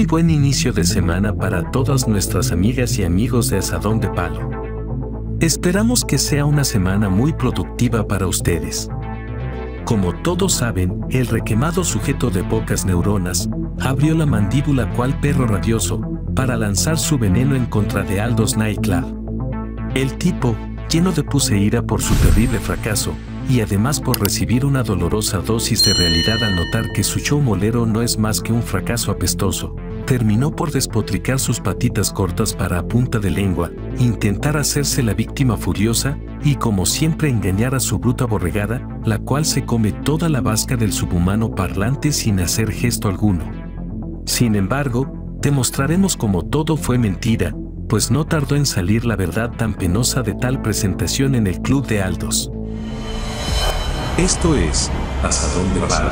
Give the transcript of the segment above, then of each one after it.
buen inicio de semana para todas nuestras amigas y amigos de Asadón de Palo. Esperamos que sea una semana muy productiva para ustedes. Como todos saben, el requemado sujeto de pocas neuronas abrió la mandíbula cual perro rabioso para lanzar su veneno en contra de Aldo's Nightclub. El tipo, lleno de pus e ira por su terrible fracaso, y además por recibir una dolorosa dosis de realidad al notar que su show molero no es más que un fracaso apestoso, terminó por despotricar sus patitas cortas para a punta de lengua, intentar hacerse la víctima furiosa, y como siempre engañar a su bruta borregada, la cual se come toda la vasca del subhumano parlante sin hacer gesto alguno. Sin embargo, demostraremos cómo todo fue mentira, pues no tardó en salir la verdad tan penosa de tal presentación en el club de Aldos. Esto es Asadón de Palo.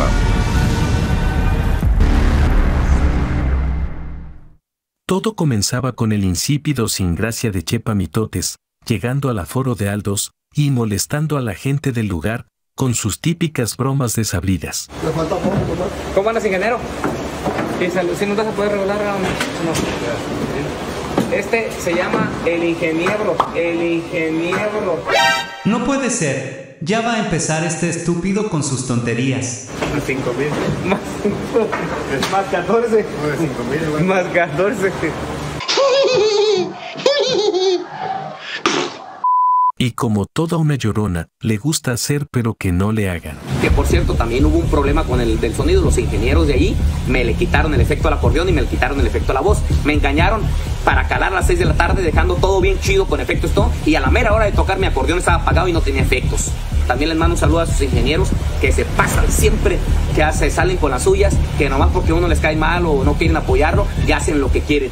Todo comenzaba con el insípido sin gracia de Chepa Mitotes, llegando al aforo de Aldos y molestando a la gente del lugar con sus típicas bromas desabridas. ¿Cómo andas, ingeniero? Si no vas a poder regular, no. Este se llama el ingeniero. No puede ser. Ya va a empezar este estúpido con sus tonterías. Más 5,000. Más 14. Más 14. Y como toda una llorona, le gusta hacer pero que no le hagan. Que por cierto también hubo un problema con el del sonido. Los ingenieros de ahí me le quitaron el efecto al acordeón y me le quitaron el efecto a la voz. Me engañaron para calar a las 6 de la tarde dejando todo bien chido con efectos todo, y a la mera hora de tocar mi acordeón estaba apagado y no tenía efectos. También les mando un saludo a sus ingenieros que se pasan siempre, que se salen con las suyas, que nomás porque uno les cae mal o no quieren apoyarlo, ya hacen lo que quieren.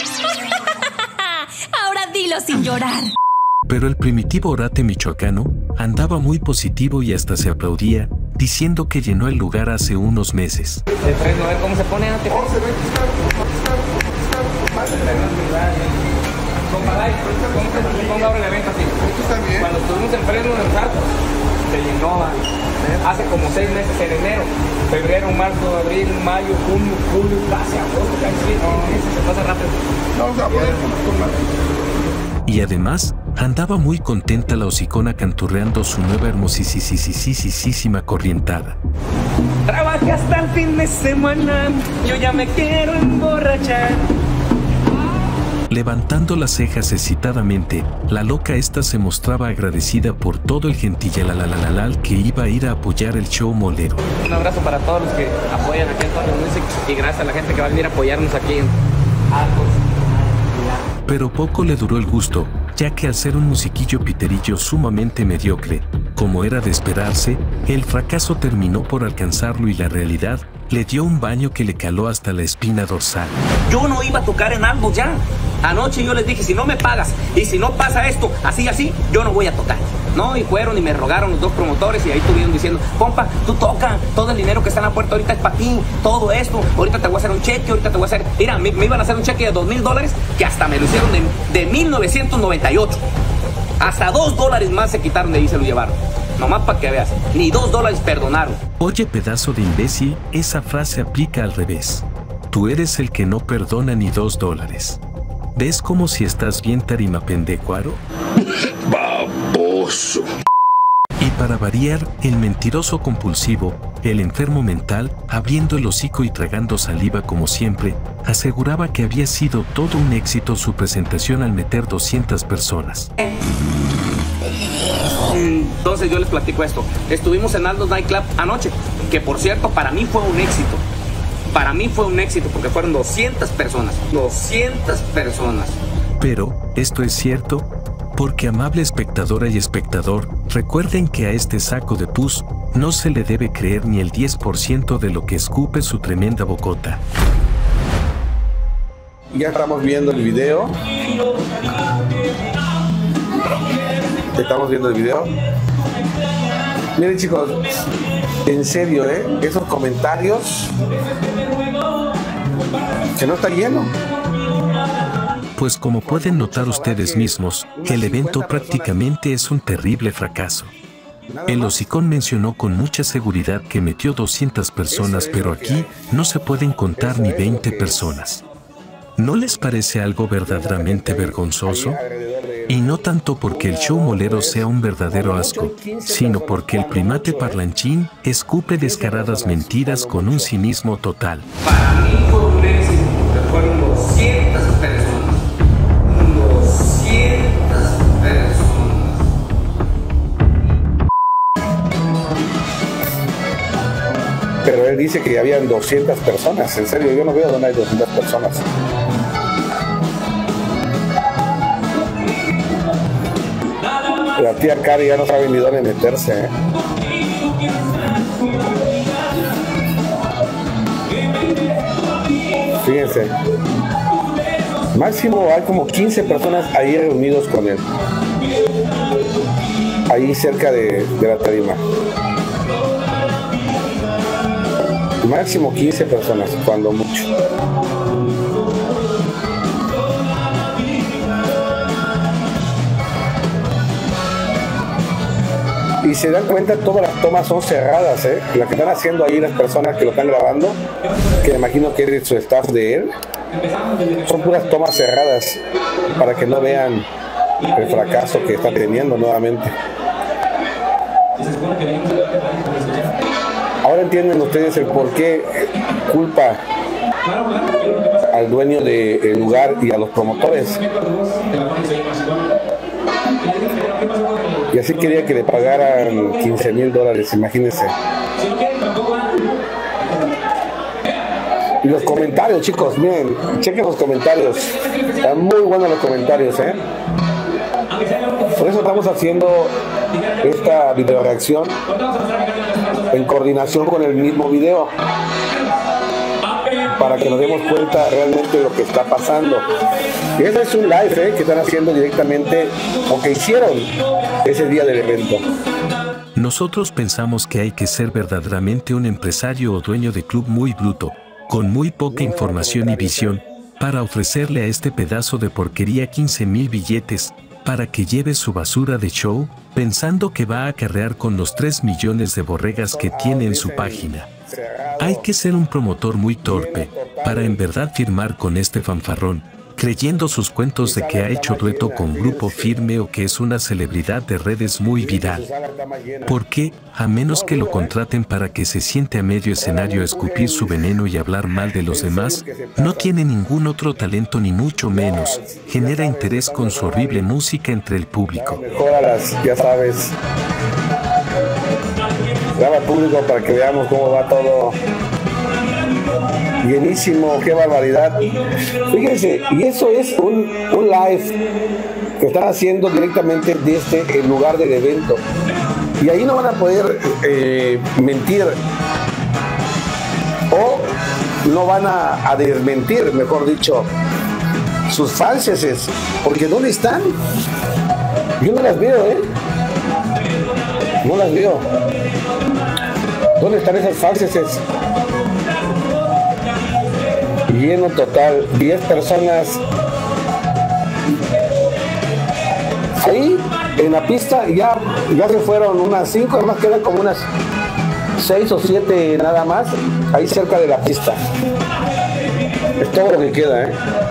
Ahora dilo sin llorar. Pero el primitivo orate michoacano andaba muy positivo y hasta se aplaudía, diciendo que llenó el lugar hace unos meses. El freno, a ver cómo se pone antes. Ponga el evento así. Cuando tuvimos el freno en el salto, se llenó hace como 6 meses, en enero, febrero, marzo, abril, mayo, junio, julio, casi agosto, casi 7 meses, se pasa rápido. Vamos a poner Y además, andaba muy contenta la hocicona canturreando su nueva hermosísima corrientada. Trabajé hasta el fin de semana, yo ya me quiero emborrachar. Levantando las cejas excitadamente, la loca esta se mostraba agradecida por todo el gentillalalal que iba a ir a apoyar el show molero. Un abrazo para todos los que apoyan aquí en Torre Music y gracias a la gente que va a venir a apoyarnos aquí en Aldos. Pero poco le duró el gusto, ya que al ser un musiquillo piterillo sumamente mediocre, como era de esperarse, el fracaso terminó por alcanzarlo y la realidad le dio un baño que le caló hasta la espina dorsal. Yo no iba a tocar en algo ya. Anoche yo les dije, si no me pagas y si no pasa esto, así, yo no voy a tocar. No, y fueron y me rogaron los dos promotores y ahí estuvieron diciendo, compa, tú toca, todo el dinero que está en la puerta ahorita es para ti, todo esto, ahorita te voy a hacer un cheque, ahorita te voy a hacer... Mira, me iban a hacer un cheque de $2,000 que hasta me lo hicieron de 1998. Hasta $2 más se quitaron de ahí y se lo llevaron. Nomás para que veas, ni $2 perdonaron. Oye, pedazo de imbécil, esa frase aplica al revés. Tú eres el que no perdona ni $2. ¿Ves como si estás bien tarima pendecuaro? Baboso. Y para variar, el mentiroso compulsivo, el enfermo mental, abriendo el hocico y tragando saliva como siempre, aseguraba que había sido todo un éxito su presentación al meter 200 personas. Entonces yo les platico esto. Estuvimos en Aldo's Nightclub anoche, que por cierto para mí fue un éxito. Para mí fue un éxito porque fueron 200 personas. 200 personas. Pero, ¿esto es cierto? Porque amable espectadora y espectador, recuerden que a este saco de pus no se le debe creer ni el 10% de lo que escupe su tremenda bocota. Ya estamos viendo el video. Estamos viendo el video. Miren, chicos, en serio, esos comentarios, que no está lleno. Pues como pueden notar ustedes mismos, el evento prácticamente es un terrible fracaso. El hocicón mencionó con mucha seguridad que metió 200 personas, pero aquí no se pueden contar ni 20 personas. ¿No les parece algo verdaderamente vergonzoso? Y no tanto porque el show molero sea un verdadero asco, sino porque el primate parlanchín escupe descaradas mentiras con un cinismo total. Para mí fue un éxito, fueron 200 personas. 200 personas. Pero él dice que habían 200 personas. En serio, yo no veo dónde hay 200 personas. La tía Cari ya no sabe ni dónde meterse, ¿eh? Fíjense. Máximo hay como 15 personas ahí reunidos con él. Ahí cerca de la tarima. Máximo 15 personas, cuando mucho. Y se dan cuenta, todas las tomas son cerradas, ¿eh? Lo que están haciendo ahí las personas que lo están grabando, que me imagino que es su staff de él, son puras tomas cerradas para que no vean el fracaso que está teniendo nuevamente. Ahora entienden ustedes el por qué culpa al dueño del lugar y a los promotores. Y así quería que le pagaran $15,000, imagínense. Y los comentarios, chicos, miren, chequen los comentarios. Están muy buenos los comentarios, ¿eh? Por eso estamos haciendo esta video reacción en coordinación con el mismo video, para que nos demos cuenta realmente de lo que está pasando. Y ese es un live que están haciendo directamente, o que hicieron ese día del evento. Nosotros pensamos que hay que ser verdaderamente un empresario o dueño de club muy bruto, con muy poca información y visión, para ofrecerle a este pedazo de porquería 15,000 billetes, para que lleve su basura de show, pensando que va a acarrear con los 3 millones de borregas que tiene en su página. Hay que ser un promotor muy torpe, para en verdad firmar con este fanfarrón, creyendo sus cuentos de que ha hecho dueto con Grupo Firme o que es una celebridad de redes muy viral. Porque, a menos que lo contraten para que se siente a medio escenario a escupir su veneno y hablar mal de los demás, no tiene ningún otro talento ni mucho menos, genera interés con su horrible música entre el público. Mejóralas, ya sabes. Graba al público para que veamos cómo va todo. Llenísimo, qué barbaridad. Fíjense, y eso es un live que están haciendo directamente desde el lugar del evento. Y ahí no van a poder mentir, o no van a desmentir, mejor dicho, sus falseces, porque ¿dónde están? Yo no las veo, no las veo. ¿Dónde están esas falseces? Lleno total, 10 personas ahí en la pista. Ya se fueron unas 5, además quedan como unas 6 o 7 nada más ahí cerca de la pista. Es todo lo que queda,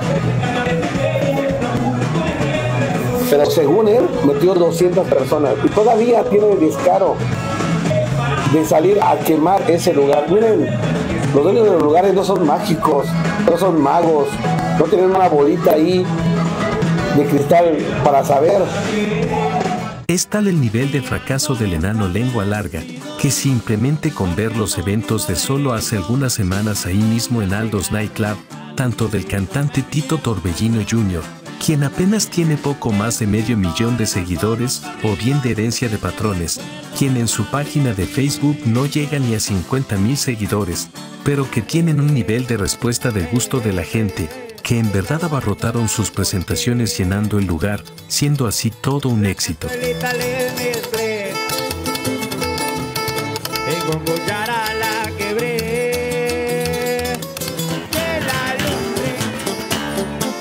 pero según él metió 200 personas y todavía tiene el descaro de salir a quemar ese lugar. Miren, los dueños de los lugares no son mágicos, no son magos, no tienen una bolita ahí de cristal para saber. Es tal el nivel de fracaso del enano lengua larga, que simplemente con ver los eventos de solo hace algunas semanas ahí mismo en Aldo's Nightclub, tanto del cantante Tito Torbellino Jr., quien apenas tiene poco más de 500,000 de seguidores, o bien de herencia de patrones, quien en su página de Facebook no llega ni a 50,000 seguidores, pero que tienen un nivel de respuesta del gusto de la gente, que en verdad abarrotaron sus presentaciones llenando el lugar, siendo así todo un éxito.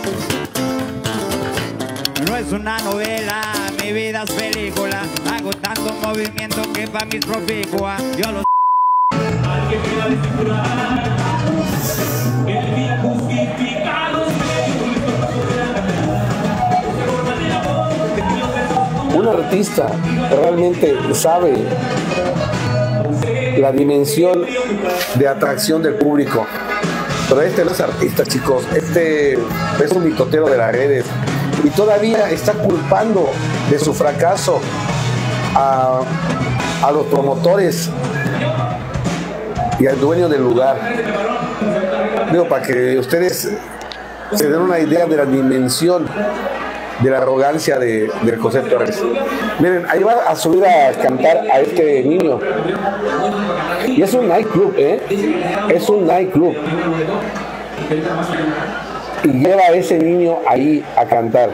No es una novela, mi vida es película, hago ando en movimiento que pa' mis propicua. Yo lo Un artista realmente sabe la dimensión de atracción del público. Pero este no es artista, chicos. Este es un mitotero de las redes. Y todavía está culpando de su fracaso a los promotores y al dueño del lugar. Digo, para que ustedes se den una idea de la dimensión de la arrogancia de José Torres. Miren, ahí va a subir a cantar a este niño. Y es un nightclub, ¿eh? Es un nightclub. Y lleva a ese niño ahí a cantar.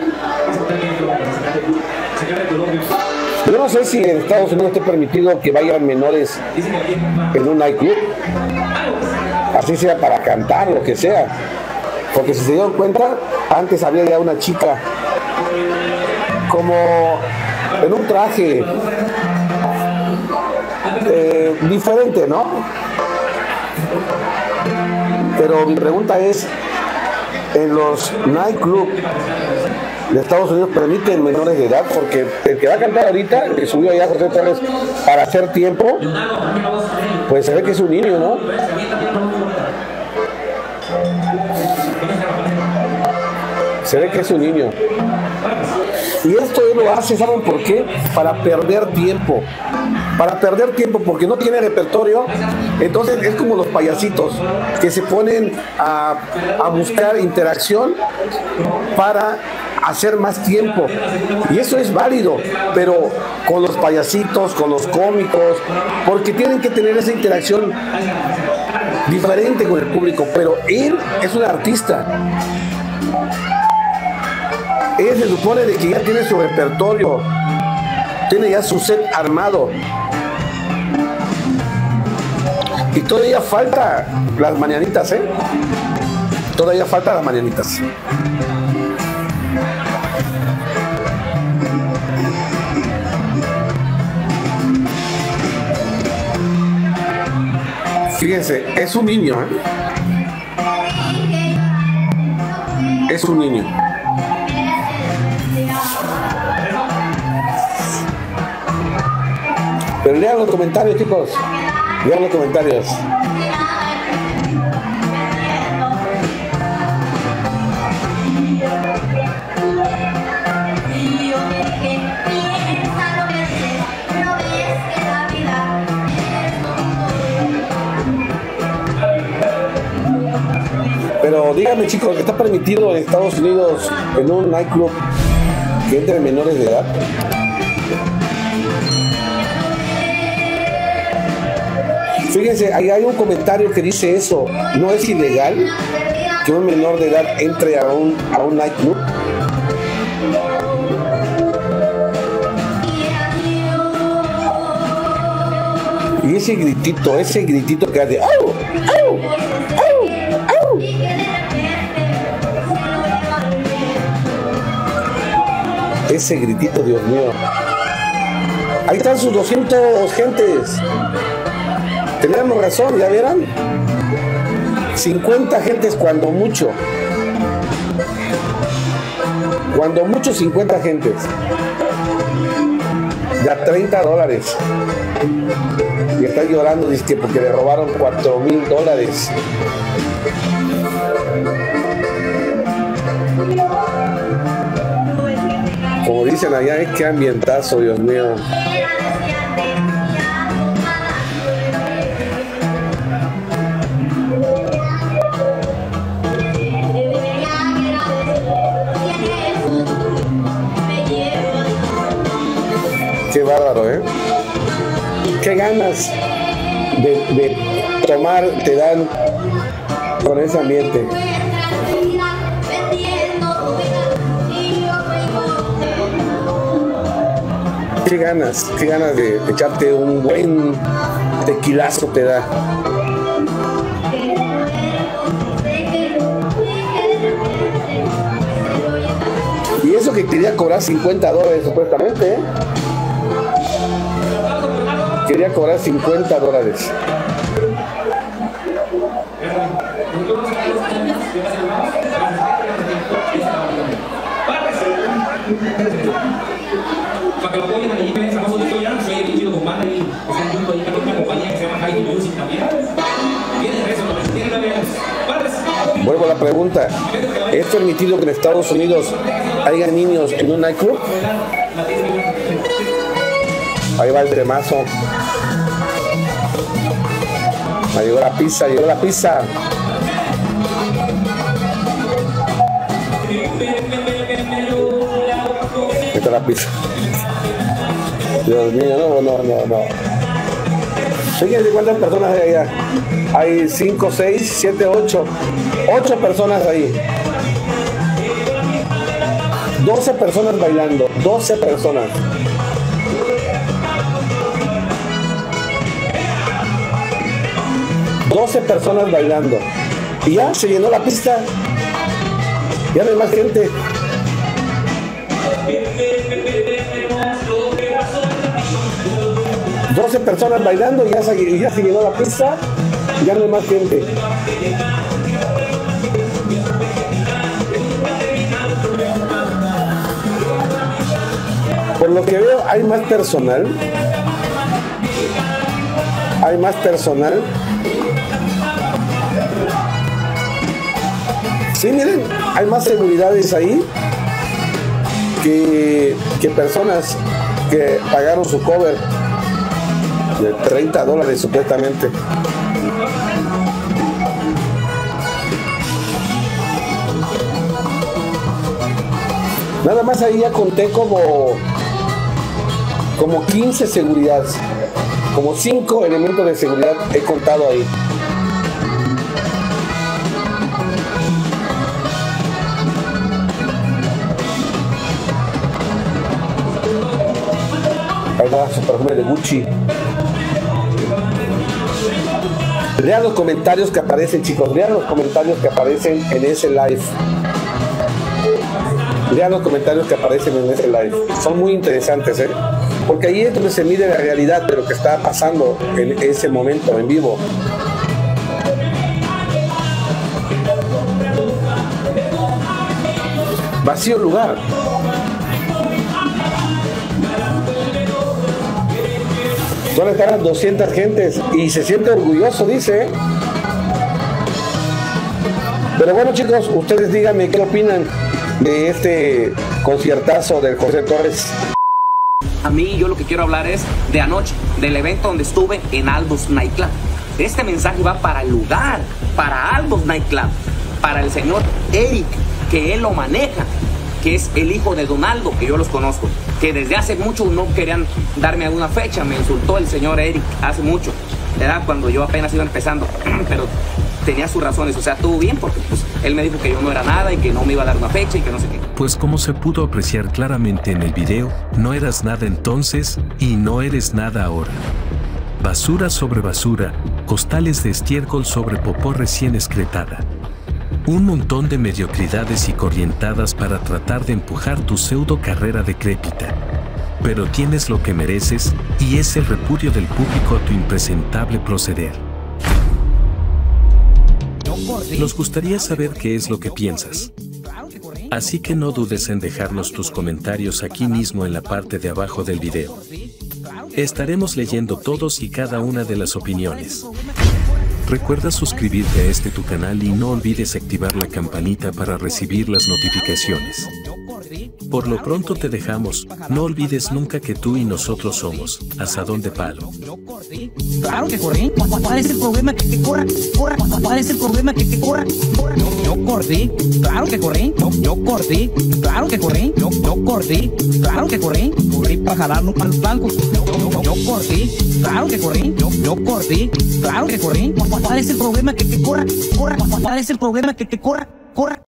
Yo no sé si en Estados Unidos esté permitido que vayan menores en un nightclub. Así sea para cantar, lo que sea. Porque si se dieron cuenta, antes había ya una chica como en un traje diferente, ¿no? Pero mi pregunta es, ¿en los nightclubs de Estados Unidos permiten menores de edad? Porque el que va a cantar ahorita, el que subió allá José Torres para hacer tiempo, pues se ve que es un niño, ¿no? Se ve que es un niño. Y esto él lo hace, ¿saben por qué? Para perder tiempo. Para perder tiempo, porque no tiene repertorio. Entonces es como los payasitos que se ponen a buscar interacción para hacer más tiempo. Y eso es válido, pero con los payasitos, con los cómicos, porque tienen que tener esa interacción diferente con el público. Pero él es un artista. Él se supone de que ya tiene su repertorio, tiene ya su set armado. Y todavía falta las mañanitas, ¿eh? Todavía falta las mañanitas. Fíjense, es un niño, ¿eh? Es un niño. Pero lean los comentarios, chicos. Lean los comentarios. Pero díganme, chicos, ¿está permitido en Estados Unidos en un nightclub que entren menores de edad? Fíjense, ahí hay un comentario que dice eso. ¿No es ilegal que un menor de edad entre a un nightclub? Y ese gritito que hace ¡au! ¡au! ¡au! ¡au! Ese gritito, Dios mío. Ahí están sus 200 gentes. Teníamos razón, ¿ya vieron? 50 gentes cuando mucho. Cuando mucho 50 gentes. De a $30. Y está llorando, dice que porque le robaron $4,000. Como dicen allá, qué ambientazo, Dios mío. Qué bárbaro, ¿eh? Qué ganas de tomar te dan con ese ambiente. Qué ganas de echarte un buen tequilazo te da. Y eso que quería cobrar $50 supuestamente, ¿eh? quería cobrar $50. Para que lo apoyen ahí, ven, famoso de estoy ya, soy el chido con banda ahí, están junto ahí, con una compañía que se llama High Music también. Tienen eso, tienen también. Vuelvo a la pregunta, ¿es permitido que en Estados Unidos haya niños en un nightclub? Ahí va el tremazo. Ahí llegó la pizza, llegó la pizza. Esta es la pizza. Dios mío, no. Fíjense cuántas personas hay allá. Hay 5, 6, 7, 8. 8 personas ahí. 12 personas bailando. 12 personas. Bailando. Y ya se llenó la pista. Ya no hay más gente. $12 personas bailando y ya se llenó la pista. Ya no hay más gente. Por lo que veo, hay más personal. Sí, miren, hay más seguridades ahí que personas que pagaron su cover de $30 supuestamente. Nada más ahí ya conté como 15 seguridades, como 5 elementos de seguridad he contado ahí. Ahí va su perfume de Gucci. Lean los comentarios que aparecen, chicos. Lean los comentarios que aparecen en ese live. Son muy interesantes, porque ahí es donde se mide la realidad de lo que está pasando en ese momento en vivo. Vacío lugar. Solo están las 200 gentes y se siente orgulloso, dice. Pero bueno, chicos, ustedes díganme qué opinan de este conciertazo del José Torres. A mí yo lo que quiero hablar es de anoche, del evento donde estuve en Aldos Nightclub. Este mensaje va para el lugar, para Aldos Nightclub, para el señor Eric, que él lo maneja, que es el hijo de Donaldo, que yo los conozco, que desde hace mucho no querían darme alguna fecha. Me insultó el señor Eric hace mucho, era cuando yo apenas iba empezando, pero tenía sus razones. O sea, estuvo bien porque pues él me dijo que yo no era nada y que no me iba a dar una fecha y que no sé qué. Pues como se pudo apreciar claramente en el video, no eras nada entonces y no eres nada ahora. Basura sobre basura, costales de estiércol sobre popó recién excretada. Un montón de mediocridades y corrientadas para tratar de empujar tu pseudo carrera decrépita. Pero tienes lo que mereces y es el repudio del público a tu impresentable proceder. Nos gustaría saber qué es lo que piensas. Así que no dudes en dejarnos tus comentarios aquí mismo en la parte de abajo del video. Estaremos leyendo todos y cada una de las opiniones. Recuerda suscribirte a este tu canal y no olvides activar la campanita para recibir las notificaciones. Por lo pronto te dejamos, no olvides nunca que tú y nosotros somos Asadón de Palo. Claro que corrí. ¿Cuál es el problema? Que corra. ¿Cuál es el problema? Que corra. Yo corrí. Claro que corrí. Yo corrí. Claro que corrí. Yo corrí. Claro que corrí. Corrí para jalarnos para los blancos. Yo corrí. Claro que corrí. Yo corrí. Claro que corrí. ¿Cuál es el problema? Que corra. ¿Cuál es el problema? Que corra.